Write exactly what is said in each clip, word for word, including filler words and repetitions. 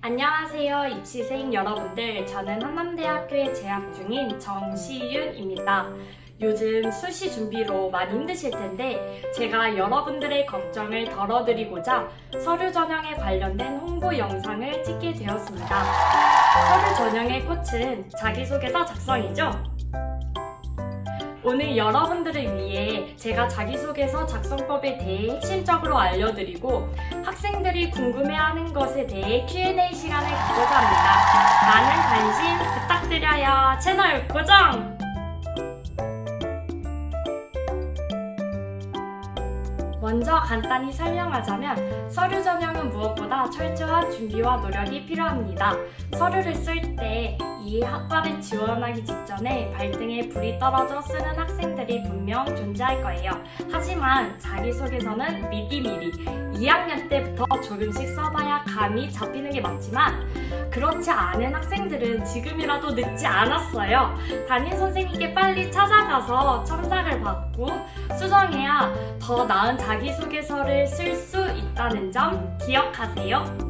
안녕하세요 입시생 여러분들, 저는 한남대학교에 재학 중인 정시윤입니다. 요즘 수시 준비로 많이 힘드실 텐데 제가 여러분들의 걱정을 덜어드리고자 서류 전형에 관련된 홍보 영상을 찍게 되었습니다. 서류 전형의 꽃은 자기소개서 작성이죠? 오늘 여러분들을 위해 제가 자기소개서 작성법에 대해 핵심적으로 알려드리고 학생들이 궁금해하는 것에 대해 큐 앤 에이 시간을 갖고자 합니다. 많은 관심 부탁드려요. 채널 고정! 먼저 간단히 설명하자면 서류 전형은 무엇보다 철저한 준비와 노력이 필요합니다. 서류를 쓸 때 이 학과를 지원하기 직전에 발등에 불이 떨어져 쓰는 학생들이 분명 존재할 거예요. 하지만 자기소개서는 미리미리 이 학년 때부터 조금씩 써봐야 감이 잡히는 게 맞지만 그렇지 않은 학생들은 지금이라도 늦지 않았어요. 담임 선생님께 빨리 찾아가서 첨삭을 받고 수정해야 더 나은 자기소개서를 쓸 수 있다는 점 기억하세요.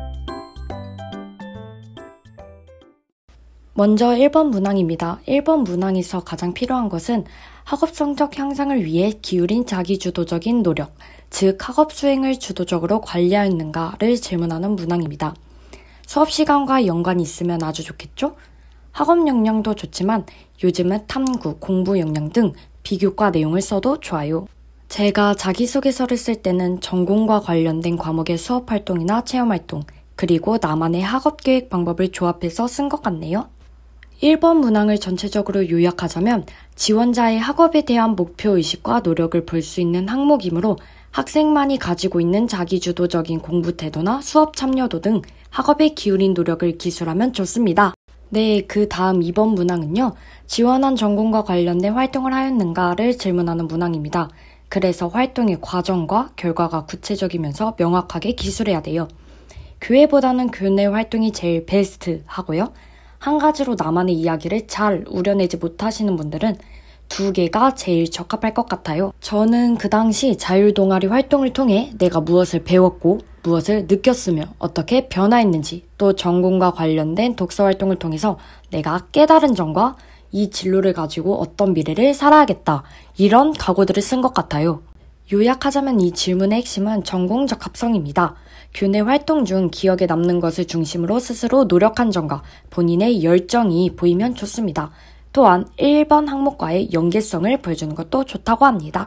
먼저 일 번 문항입니다. 일 번 문항에서 가장 필요한 것은 학업 성적 향상을 위해 기울인 자기주도적인 노력, 즉 학업 수행을 주도적으로 관리하였는가를 질문하는 문항입니다. 수업 시간과 연관이 있으면 아주 좋겠죠? 학업 역량도 좋지만 요즘은 탐구, 공부 역량 등 비교과 내용을 써도 좋아요. 제가 자기소개서를 쓸 때는 전공과 관련된 과목의 수업활동이나 체험활동, 그리고 나만의 학업계획 방법을 조합해서 쓴 것 같네요. 일 번 문항을 전체적으로 요약하자면 지원자의 학업에 대한 목표의식과 노력을 볼 수 있는 항목이므로 학생만이 가지고 있는 자기주도적인 공부 태도나 수업 참여도 등 학업에 기울인 노력을 기술하면 좋습니다. 네, 그 다음 이 번 문항은요. 지원한 전공과 관련된 활동을 하였는가를 질문하는 문항입니다. 그래서 활동의 과정과 결과가 구체적이면서 명확하게 기술해야 돼요. 교회보다는 교내 활동이 제일 베스트 하고요. 한 가지로 나만의 이야기를 잘 우려내지 못하시는 분들은 두 개가 제일 적합할 것 같아요. 저는 그 당시 자율동아리 활동을 통해 내가 무엇을 배웠고 무엇을 느꼈으며 어떻게 변화했는지, 또 전공과 관련된 독서 활동을 통해서 내가 깨달은 점과 이 진로를 가지고 어떤 미래를 살아야겠다, 이런 각오들을 쓴 것 같아요. 요약하자면 이 질문의 핵심은 전공 적합성입니다. 교내 활동 중 기억에 남는 것을 중심으로 스스로 노력한 점과 본인의 열정이 보이면 좋습니다. 또한 일 번 항목과의 연계성을 보여주는 것도 좋다고 합니다.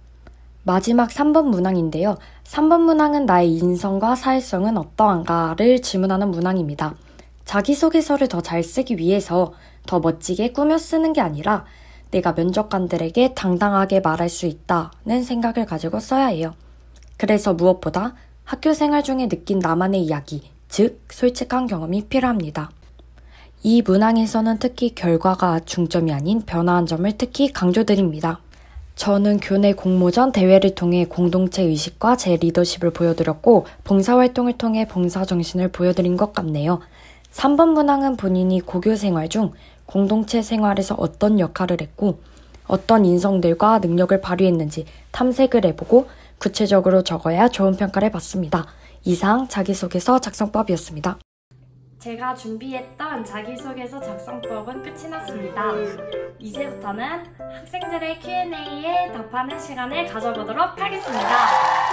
마지막 삼 번 문항인데요. 삼 번 문항은 나의 인성과 사회성은 어떠한가를 질문하는 문항입니다. 자기소개서를 더 잘 쓰기 위해서 더 멋지게 꾸며 쓰는 게 아니라 내가 면접관들에게 당당하게 말할 수 있다는 생각을 가지고 써야 해요. 그래서 무엇보다 학교 생활 중에 느낀 나만의 이야기, 즉 솔직한 경험이 필요합니다. 이 문항에서는 특히 결과가 중점이 아닌 변화한 점을 특히 강조드립니다. 저는 교내 공모전 대회를 통해 공동체 의식과 제 리더십을 보여드렸고 봉사활동을 통해 봉사정신을 보여드린 것 같네요. 삼 번 문항은 본인이 고교 생활 중 공동체 생활에서 어떤 역할을 했고 어떤 인성들과 능력을 발휘했는지 탐색을 해보고 구체적으로 적어야 좋은 평가를 받습니다. 이상 자기소개서 작성법이었습니다. 제가 준비했던 자기소개서 작성법은 끝이 났습니다. 이제부터는 학생들의 큐 앤 에이에 답하는 시간을 가져보도록 하겠습니다.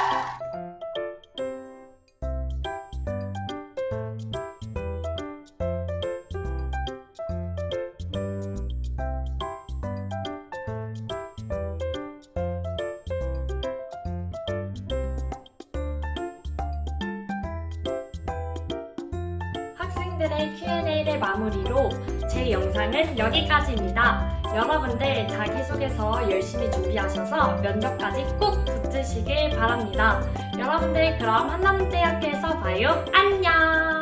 학생들의 큐 앤 에이를 마무리로 제 영상은 여기까지입니다. 여러분들 자기소개서 열심히 준비하셔서 면접까지 꼭 붙으시길 바랍니다. 여러분들 그럼 한남대학교에서 봐요. 안녕!